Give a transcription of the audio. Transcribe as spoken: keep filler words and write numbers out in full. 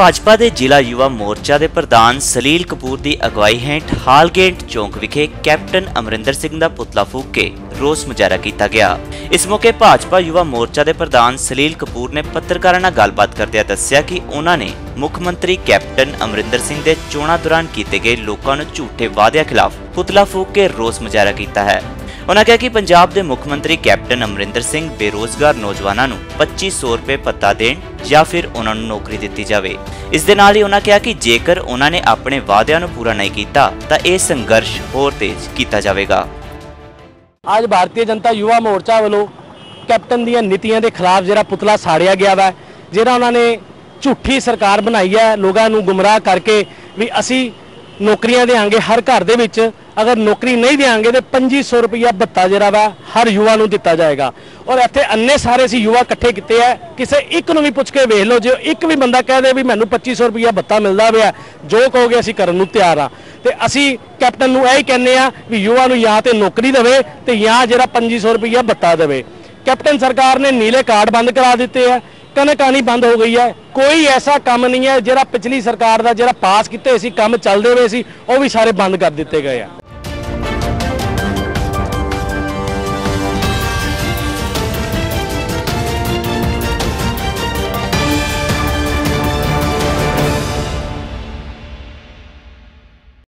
भाजपा के जिला युवा मोर्चा के प्रधान सलील कपूर की अगवाई हेठ हालगेट चौंक विखे कैप्टन अमरिंदर सिंह का पुतला फूक के रोस मुजाहरा किया गया। इस मौके भाजपा युवा मोर्चा के प्रधान सलील कपूर ने पत्रकारों नाल गलबात करदे दस्सिया कि उन्होंने मुख मंत्री कैप्टन अमरिंदर सिंह के चोणां दौरान किए गए लोगों को झूठे वादियां खिलाफ पुतला फूक के रोस मुजाहरा किया है। उन्होंने कहा कि पंजाब के मुख मंत्री कैप्टन अमरिंदर सिंह बेरोजगार नौजवानों को पच्चीस सौ रुपए भत्ता देण या फिर उन्होंने नौकरी दी जाए। इस दे नाल ही उन्होंने कहा कि जेकर उन्होंने अपने वादियां पूरा नहीं किया तो यह संघर्ष होर तेज किया जाएगा। आज भारतीय जनता युवा मोर्चा वालों कैप्टन दी नीतियों के खिलाफ जो पुतला साड़िया गया वा, जो उन्होंने झूठी सरकार बनाई है, लोगों को गुमराह करके भी असी नौकरियां देंगे, हर घर दे विच अगर नौकरी नहीं देंगे तो पच्चीस सौ रुपया भत्ता जरा वा हर युवा को दिता जाएगा। और इतने अन्ने सारे असी युवा इकट्ठे किए हैं, किसी एक भी पुछ के वेख लो, जो एक भी बंदा कह दे भी मैनू पच्चीस सौ रुपया भत्ता मिलता पाया, जो कहोगे असी करने को तैयार हाँ। तो असी कैप्टन को यही कहने भी युवा को या तो नौकरी देवे तो या जरा पच्चीस सौ रुपया भत्ता देवे। कैप्टन सरकार ने नीले कार्ड बंद करा दिते हैं, कनक आनी बंद हो गई है, कोई ऐसा काम नहीं है जो पिछली सरकार का जो पास किए काम चलते हुए सी वो भी सारे बंद कर दिते गए हैं।